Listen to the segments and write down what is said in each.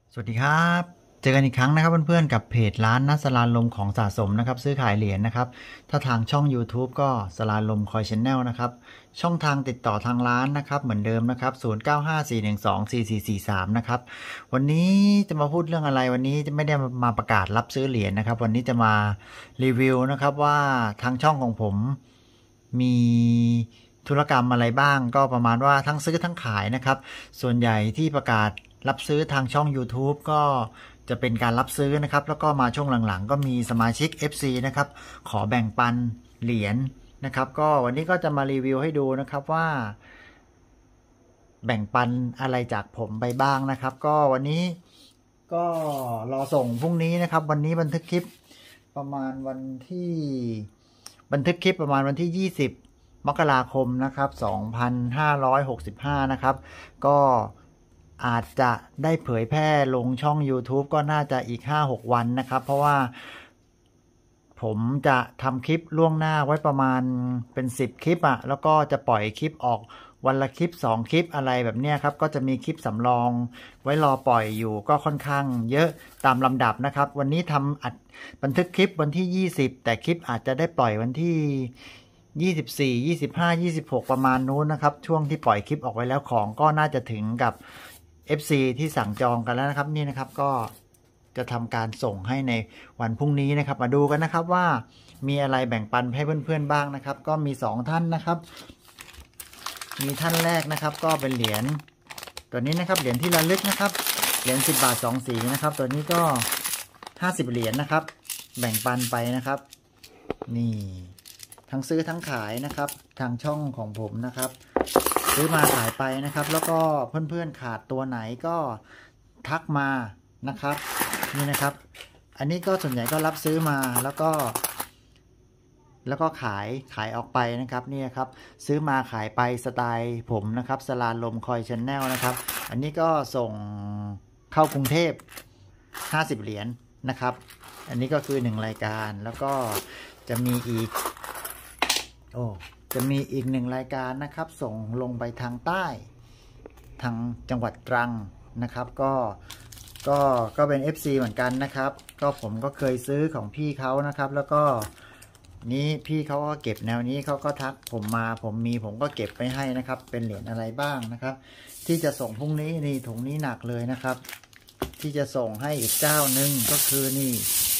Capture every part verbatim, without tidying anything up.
สวัสดีครับเจอกันอีกครั้งนะครับเพื่อนๆกับเพจร้านนัสลานลมของสะสมนะครับซื้อขายเหรียญนะครับถ้าทางช่อง YouTube ก็สลานลมคอยชแนลนะครับช่องทางติดต่อทางร้านนะครับเหมือนเดิมนะครับศูนย์ เก้า ห้า สี่ หนึ่ง สอง สี่ สี่ สี่ สามนะครับวันนี้จะมาพูดเรื่องอะไรวันนี้จะไม่ได้มาประกาศรับซื้อเหรียญนะครับวันนี้จะมารีวิวนะครับว่าทางช่องของผมมีธุรกรรมอะไรบ้างก็ประมาณว่าทั้งซื้อทั้งขายนะครับส่วนใหญ่ที่ประกาศรับซื้อทางช่อง YouTube ก็จะเป็นการรับซื้อนะครับแล้วก็มาช่วงหลังๆก็มีสมาชิก เอฟ ซี นะครับขอแบ่งปันเหรียญนะครับก็วันนี้ก็จะมารีวิวให้ดูนะครับว่าแบ่งปันอะไรจากผมไปบ้างนะครับก็วันนี้ก็รอส่งพรุ่งนี้นะครับวันนี้บันทึกคลิปประมาณวันที่บันทึกคลิปประมาณวันที่ยี่สิบมกราคมนะครับสองพันห้าร้อยหกสิบห้านะครับก็อาจจะได้เผยแพร่ลงช่อง YouTube ก็น่าจะอีก ห้าหก วันนะครับเพราะว่าผมจะทำคลิปล่วงหน้าไว้ประมาณเป็นสิบคลิปอะแล้วก็จะปล่อยคลิปออกวันละคลิปสองคลิปอะไรแบบนี้ครับก็จะมีคลิปสำรองไว้รอปล่อยอยู่ก็ค่อนข้างเยอะตามลำดับนะครับวันนี้ทำอัดบันทึกคลิปวันที่ยี่สิบแต่คลิปอาจจะได้ปล่อยวันที่ยี่สิบสี่ ยี่สิบห้า ยี่สิบหกประมาณนู้นนะครับช่วงที่ปล่อยคลิปออกไว้แล้วของก็น่าจะถึงกับ เอฟ ซี ที่สั่งจองกันแล้วนะครับนี่นะครับก็จะทำการส่งให้ในวันพรุ่งนี้นะครับมาดูกันนะครับว่ามีอะไรแบ่งปันให้เพื่อนๆบ้างนะครับก็มีสองท่านนะครับมีท่านแรกนะครับก็เป็นเหรียญตัวนี้นะครับเหรียญที่ระลึกนะครับเหรียญสิบบาทสองสีนะครับตัวนี้ก็ห้าสิบเหรียญนะครับแบ่งปันไปนะครับนี่ทั้งซื้อทั้งขายนะครับทางช่องของผมนะครับซื้อมาขายไปนะครับแล้วก็เพื่อนๆขาดตัวไหนก็ทักมานะครับนี่นะครับอันนี้ก็ส่วนใหญ่ก็รับซื้อมาแล้วก็แล้วก็ขายขายออกไปนะครับนี่ครับซื้อมาขายไปสไตล์ผมนะครับสลานลมคอยชแนลนะครับอันนี้ก็ส่งเข้ากรุงเทพห้าสิบเหรียญนะครับอันนี้ก็คือหนึ่งรายการแล้วก็จะมีอีกโอ้จะมีอีกหนึ่งรายการนะครับส่งลงไปทางใต้ทางจังหวัดตรังนะครับก็ก็ก็เป็น เอฟ ซี เหมือนกันนะครับก็ผมก็เคยซื้อของพี่เขานะครับแล้วก็นี้พี่เขาก็เก็บแนวนี้เขาก็ทักผมมาผมมีผมก็เก็บไปให้นะครับเป็นเหรียญอะไรบ้างนะครับที่จะส่งพรุ่งนี้นี่ถุงนี้หนักเลยนะครับที่จะส่งให้อีกเจ้าหนึ่งก็คือนี่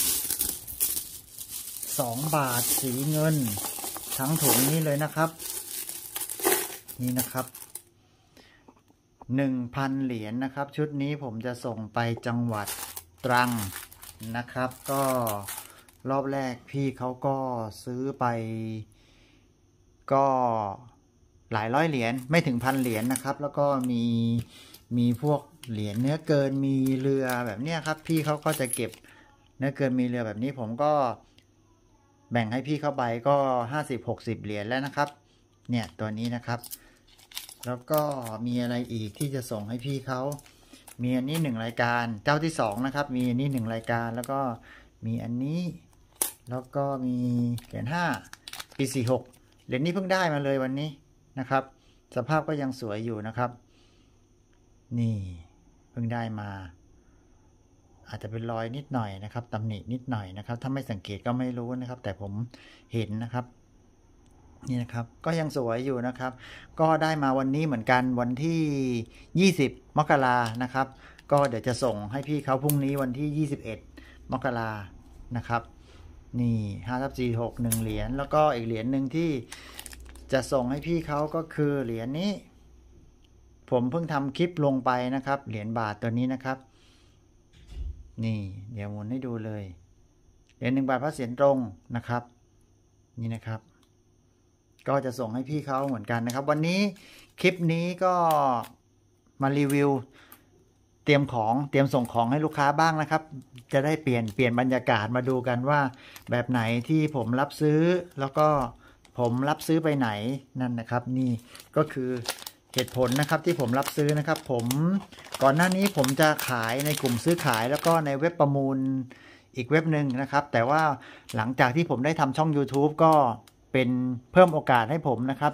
สองบาทสีเงินทั้งถุงนี้เลยนะครับนี่นะครับหนึ่งพันเหรียญนะครับชุดนี้ผมจะส่งไปจังหวัดตรังนะครับก็รอบแรกพี่เขาก็ซื้อไปก็หลายร้อยเหรียญไม่ถึงพันเหรียญนะครับแล้วก็มีมีพวกเหรียญเนื้อเกินมีเรือแบบนี้ครับพี่เขาก็จะเก็บเนื้อเกินมีเรือแบบนี้ผมก็แบ่งให้พี่เข้าไปก็ห้าสิบ หกสิบเหรียญแล้วนะครับเนี่ยตัวนี้นะครับแล้วก็มีอะไรอีกที่จะส่งให้พี่เขามีอันนี้หนึ่งรายการเจ้าที่สองนะครับมีอันนี้หนึ่งรายการแล้วก็มีอันนี้แล้วก็มีเหรียญห้าปีสี่หกเหรียญนี้เพิ่งได้มาเลยวันนี้นะครับสภาพก็ยังสวยอยู่นะครับนี่เพิ่งได้มาอาจจะเป็นรอยนิดหน่อยนะครับตำหนินิดหน่อยนะครับถ้าไม่สังเกตก็ไม่รู้นะครับแต่ผมเห็นนะครับนี่นะครับก็ยังสวยอยู่นะครับก็ได้มาวันนี้เหมือนกันวันที่ยี่สิบมกรานะครับก็เดี๋ยวจะส่งให้พี่เขาพรุ่งนี้วันที่ยี่สิบเอ็ดมกรานะครับนี่ห้าทับสี่หกหนึ่งเหรียญแล้วก็อีกเหรียญหนึ่งที่จะส่งให้พี่เขาก็คือเหรียญนี้ผมเพิ่งทำคลิปลงไปนะครับเหรียญบาทตัวนี้นะครับนี่เดี๋ยวหมุนให้ดูเลยเหรียญหนึ่งบาทพระเศียรตรงนะครับนี่นะครับก็จะส่งให้พี่เขาเหมือนกันนะครับวันนี้คลิปนี้ก็มารีวิวเตรียมของเตรียมส่งของให้ลูกค้าบ้างนะครับจะได้เปลี่ยนเปลี่ยนบรรยากาศมาดูกันว่าแบบไหนที่ผมรับซื้อแล้วก็ผมรับซื้อไปไหนนั่นนะครับนี่ก็คือเหตุผลนะครับที่ผมรับซื้อนะครับผมก่อนหน้านี้ผมจะขายในกลุ่มซื้อขายแล้วก็ในเว็บประมูลอีกเว็บหนึ่งนะครับแต่ว่าหลังจากที่ผมได้ทำช่อง YouTube ก็เป็นเพิ่มโอกาสให้ผมนะครับ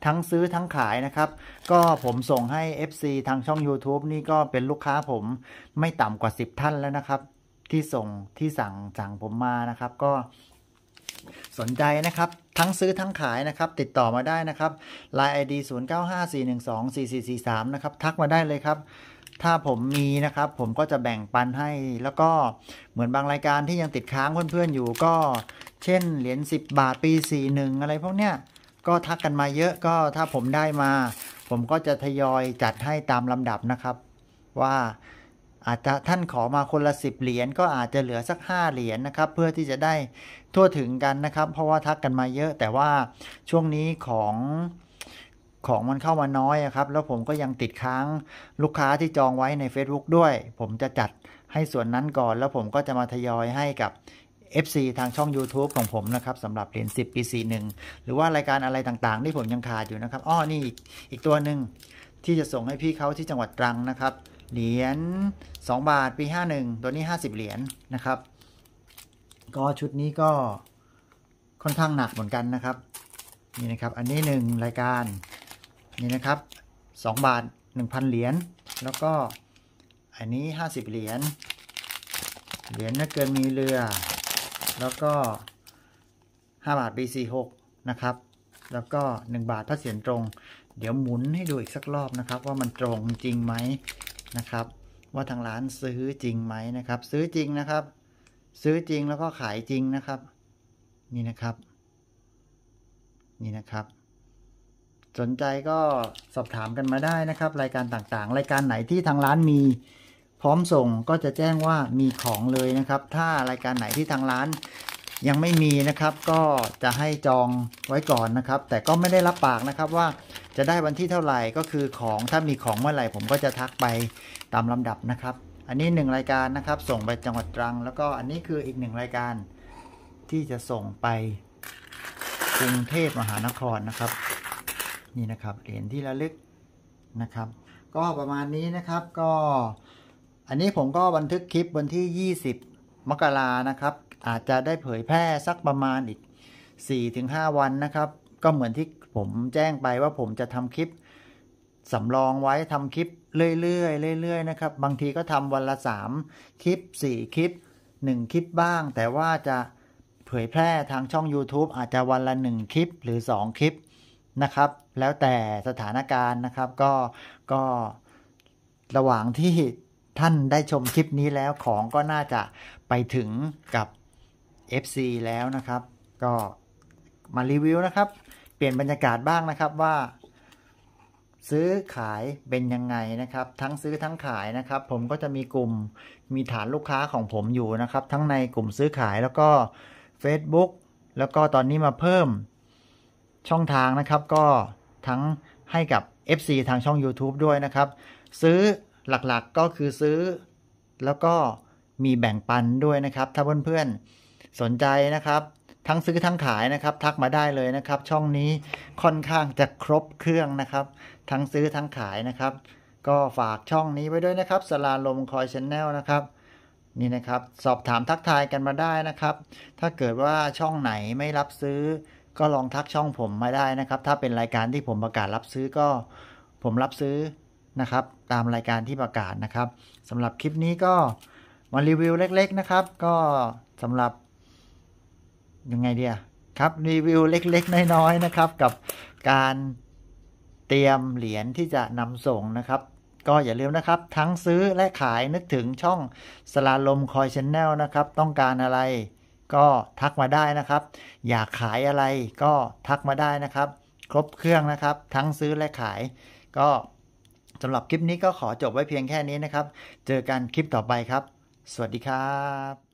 ทั้งซื้อทั้งขายนะครับก็ผมส่งให้ เอฟ ซี ทางช่อง YouTube นี่ก็เป็นลูกค้าผมไม่ต่ำกว่าสิบท่านแล้วนะครับที่ส่งที่สั่งสั่งผมมานะครับก็สนใจนะครับทั้งซื้อทั้งขายนะครับติดต่อมาได้นะครับ ไลน์ ไอ ดี ศูนย์ เก้า ห้า สี่ หนึ่ง สอง สี่ สี่ สี่ สามนะครับทักมาได้เลยครับถ้าผมมีนะครับผมก็จะแบ่งปันให้แล้วก็เหมือนบางรายการที่ยังติดค้างเพื่อนๆอยู่ก็เช่นเหรียญสิบบาทปีสี่สิบเอ็ดอะไรพวกเนี้ยก็ทักกันมาเยอะก็ถ้าผมได้มาผมก็จะทยอยจัดให้ตามลำดับนะครับว่าอาจจะท่านขอมาคนละสิบเหรียญก็อาจจะเหลือสักห้าเหรียญนะครับเพื่อที่จะได้ทั่วถึงกันนะครับเพราะว่าทักกันมาเยอะแต่ว่าช่วงนี้ของของมันเข้ามาน้อยครับแล้วผมก็ยังติดค้างลูกค้าที่จองไว้ใน Facebook ด้วยผมจะจัดให้ส่วนนั้นก่อนแล้วผมก็จะมาทยอยให้กับ เอฟ ซี ทางช่อง YouTube ของผมนะครับสำหรับเหรียญสิบปีสี่สิบเอ็ดหรือว่ารายการอะไรต่างๆที่ผมยังขาดอยู่นะครับอ้อนี่อีกอีกตัวหนึ่งที่จะส่งให้พี่เขาที่จังหวัดตรังนะครับเหรียญสองบาทปีห้าสิบเอ็ดตัวนี้ห้าสิบเหรียญนะครับก็ชุดนี้ก็ค่อนข้างหนักเหมือนกันนะครับนี่นะครับอันนี้หนึ่งรายการนี่นะครับสองบาท หนึ่งพัน เหรียญแล้วก็อันนี้ห้าสิบเหรียญเหรียญนักเกินมีเรือแล้วก็ห้าบาทปีสี่สิบหกนะครับแล้วก็หนึ่งบาทพระเศียรตรงเดี๋ยวหมุนให้ดูอีกสักรอบนะครับว่ามันตรงจริงไหมนะครับว่าทางร้านซื้อจริงไหมนะครับซื้อจริงนะครับซื้อจริงแล้วก็ขายจริงนะครับนี่นะครับนี่นะครับสนใจก็สอบถามกันมาได้นะครับรายการต่างๆรายการไหนที่ทางร้านมีพร้อมส่งก็จะแจ้งว่ามีของเลยนะครับถ้ารายการไหนที่ทางร้านยังไม่มีนะครับก็จะให้จองไว้ก่อนนะครับแต่ก็ไม่ได้รับปากนะครับว่าจะได้วันที่เท่าไหร่ก็คือของถ้ามีของเมื่อไหร่ผมก็จะทักไปตามลำดับนะครับอันนี้หนึ่งรายการนะครับส่งไปจังหวัดตรังแล้วก็อันนี้คืออีกหนึ่งรายการที่จะส่งไปกรุงเทพมหานครนะครับนี่นะครับเหรียญที่ระลึกนะครับก็ประมาณนี้นะครับก็อันนี้ผมก็บันทึกคลิปวันที่ยี่สิบมกรานะครับอาจจะได้เผยแพร่สักประมาณอีก สี่ถึงห้า วันนะครับก็เหมือนที่ผมแจ้งไปว่าผมจะทำคลิปสำรองไว้ทำคลิปเรื่อยๆเรื่อยๆนะครับบางทีก็ทำวันละสามคลิปสี่คลิปหนึ่งคลิปบ้างแต่ว่าจะเผยแพร่ทางช่อง YouTube อาจจะวันละหนึ่งคลิปหรือสองคลิปนะครับแล้วแต่สถานการณ์นะครับก็ก็ระหว่างที่ท่านได้ชมคลิปนี้แล้วของก็น่าจะไปถึงกับ เอฟ ซี แล้วนะครับก็มารีวิวนะครับเปลี่ยนบรรยากาศบ้างนะครับว่าซื้อขายเป็นยังไงนะครับทั้งซื้อทั้งขายนะครับผมก็จะมีกลุ่มมีฐานลูกค้าของผมอยู่นะครับทั้งในกลุ่มซื้อขายแล้วก็ Facebook แล้วก็ตอนนี้มาเพิ่มช่องทางนะครับก็ทั้งให้กับ เอฟ ซี ทางช่อง YouTube ด้วยนะครับซื้อหลักๆก็คือซื้อแล้วก็มีแบ่งปันด้วยนะครับถ้าเพื่อนๆสนใจนะครับทั้งซื้อทั้งขายนะครับทักมาได้เลยนะครับช่องนี้ค่อนข้างจะครบเครื่องนะครับทั้งซื้อทั้งขายนะครับก็ฝากช่องนี้ไว้ด้วยนะครับสลาลมคอยชแนลนะครับนี่นะครับสอบถามทักทายกันมาได้นะครับถ้าเกิดว่าช่องไหนไม่รับซื้อก็ลองทักช่องผมมาได้นะครับถ้าเป็นรายการที่ผมประกาศรับซื้อก็ผมรับซื้อนะครับตามรายการที่ประกาศนะครับสำหรับคลิปนี้ก็มารีวิวเล็กๆนะครับก็สำหรับยังไงเดียครับรีวิวเล็กๆน้อยๆนะครับกับการเตรียมเหรียญที่จะนำส่งนะครับก็อย่าลืมนะครับทั้งซื้อและขายนึกถึงช่องสลาลมคอยชแนลนะครับต้องการอะไรก็ทักมาได้นะครับอยากขายอะไรก็ทักมาได้นะครับครบเครื่องนะครับทั้งซื้อและขายก็สำหรับคลิปนี้ก็ขอจบไว้เพียงแค่นี้นะครับเจอกันคลิปต่อไปครับสวัสดีครับ